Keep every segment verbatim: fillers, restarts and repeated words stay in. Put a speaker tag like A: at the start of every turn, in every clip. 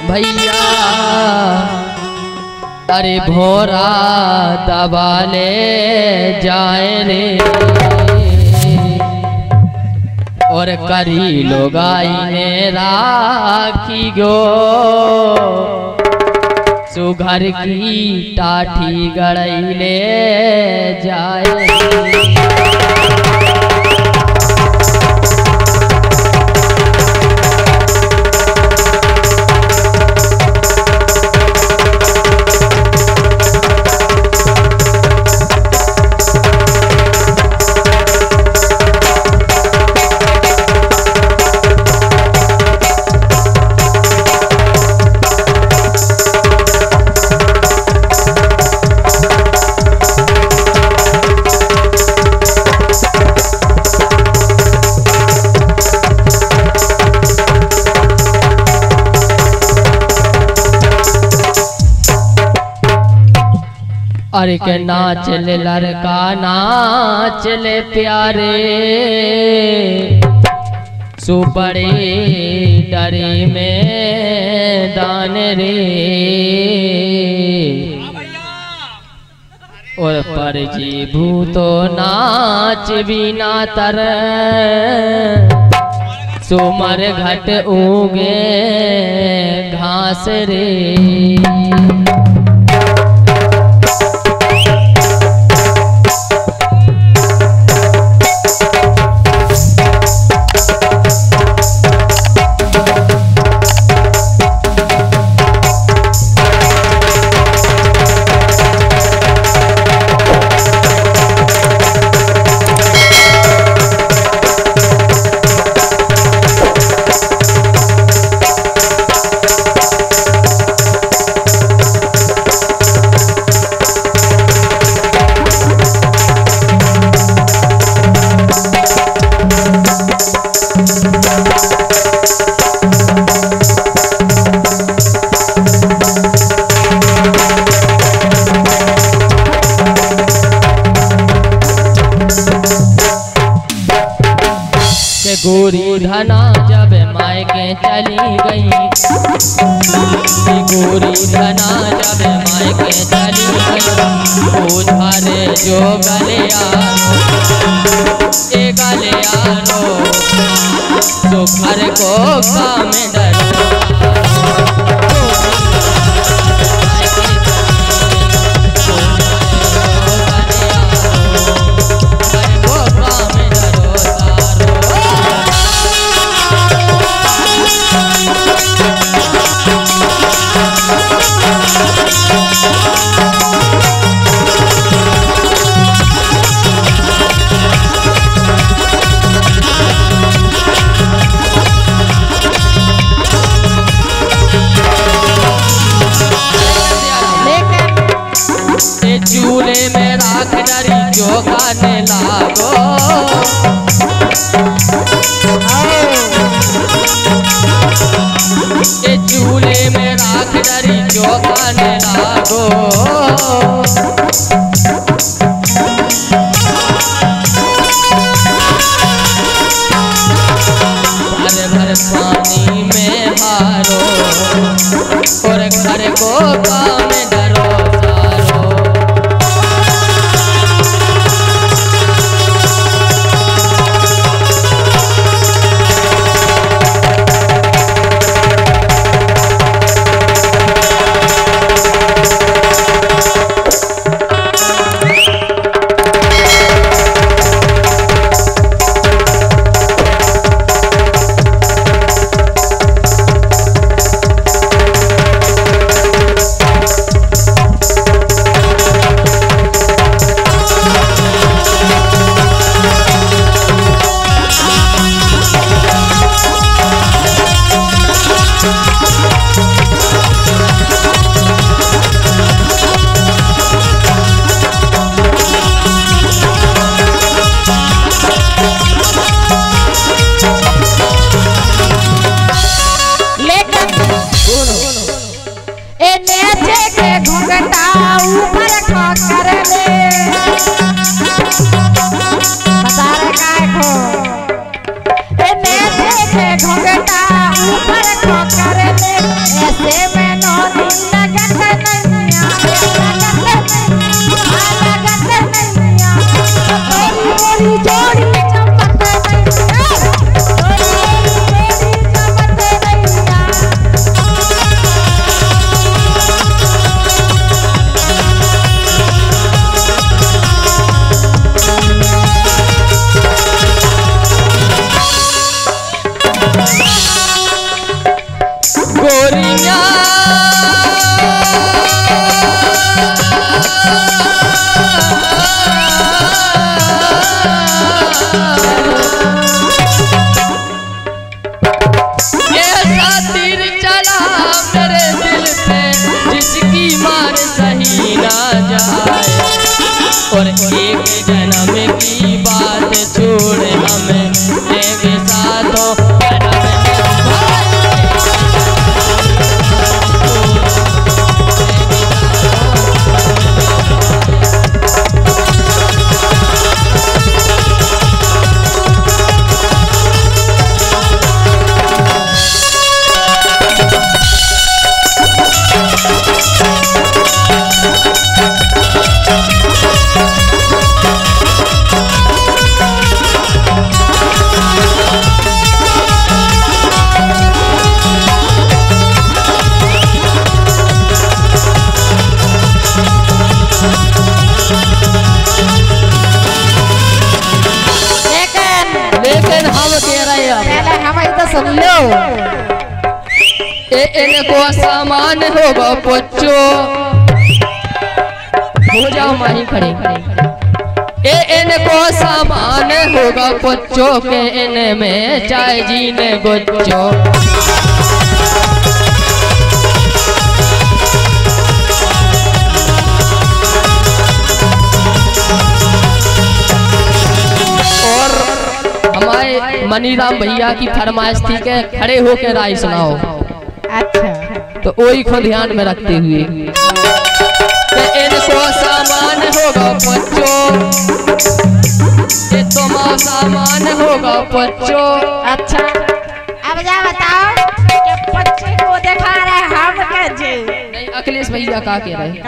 A: भैया अरे भोरा दबा ले जाए रे और करी लोगाई ने राखी गो सुघर की टाठी गड़ई ले जाए। अरे के नाच ले लड़का नाच ले प्यारे सुपड़े डरे में दान रे और पर जी भूतो नाच बिना तर सुमर घट उगे घास रे। गोरी धना जब मायके चली गई गोरी धना जब मायके चली गई उधारे जो गलियारो ए गलियारो जो घर को काम डरो चूल्हे में राख डरी जो खाने लागो ये चूल्हे में राख डरी जो खाने लागो भर भर पानी में हारो और घर को काम डरो
B: घोंघटा ऊपर खोकर ले ऐसे
A: गोरिया ऐसा तीर चला मेरे दिल पे जिसकी मार सही ना जाए और एक जन्म की बात छोड़ हमें लेके साथों सुन लो ए इनको सामान होगा बच्चो हो जाओ माही खड़े ए इनको सामान होगा बच्चों के इनमें चाय जीने गोच्चो मनीराम भैया की फरमाइश थी के खड़े होकर राय सुनाओ। अच्छा तो वही को ध्यान में रखते हुए कि इनको सामान होगा बच्चों ये तुम सामान होगा बच्चों। अच्छा
B: अब जा बताओ कि बच्चे को दिखा रहे हम कैसे
A: नहीं अखिलेश भैया का कह रहे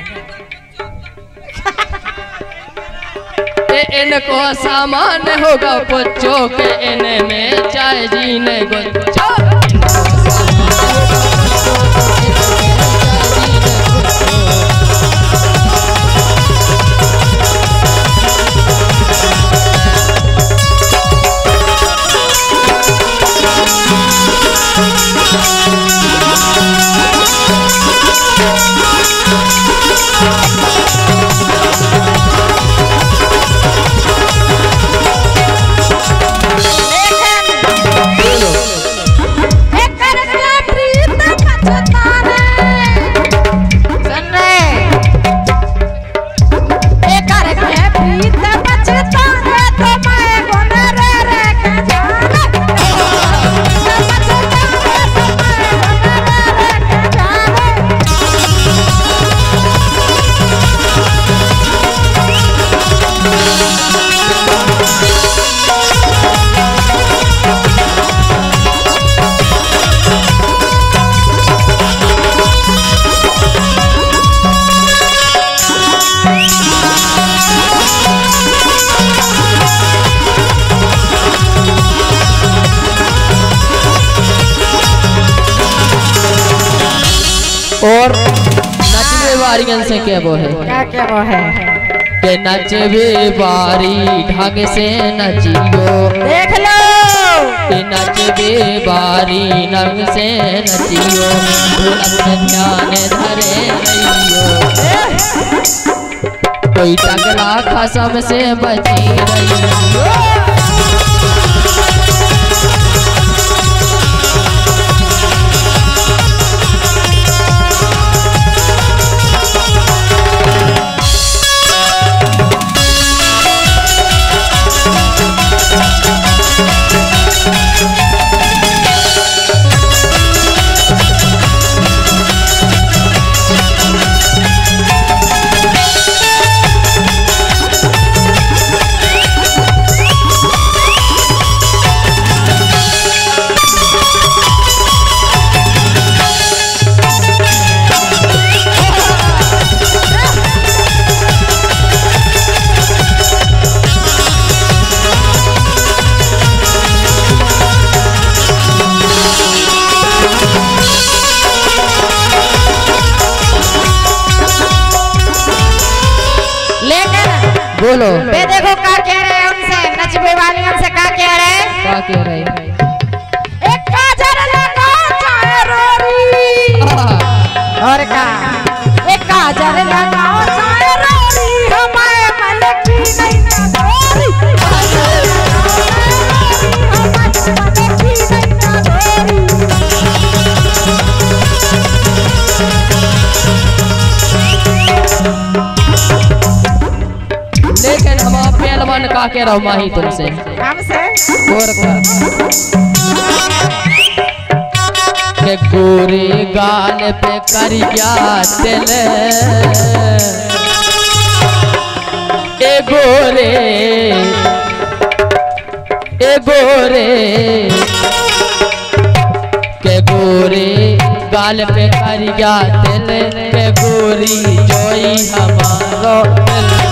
A: इनको सामान होगा बच्चों के इनमें चाय जीने गोच्चो और नचने वारियन से क्या वो है
B: क्या क्या वो है
A: के नचबे बारी ढंग से नचियो
B: देख लो
A: के नचबे बारी ढंग से नचियो अपने ध्यान धरे रहियो कोई टकला खसम से बची रहियो बोलो
B: बे देखो क्या कह रहे हैं उनसे नचबे वाली उनसे क्या कह रहे हैं
A: क्या कह रहे हैं
B: एक काजर लगा चाहे रोरी
A: मन का के रहो माही तुमसे
B: हमसे
A: और के गोरे गाल पे करिया तिल ए गोरे ए गोरे के गोरे गाल पे करिया तिल के गोरी जोई हमारो दिल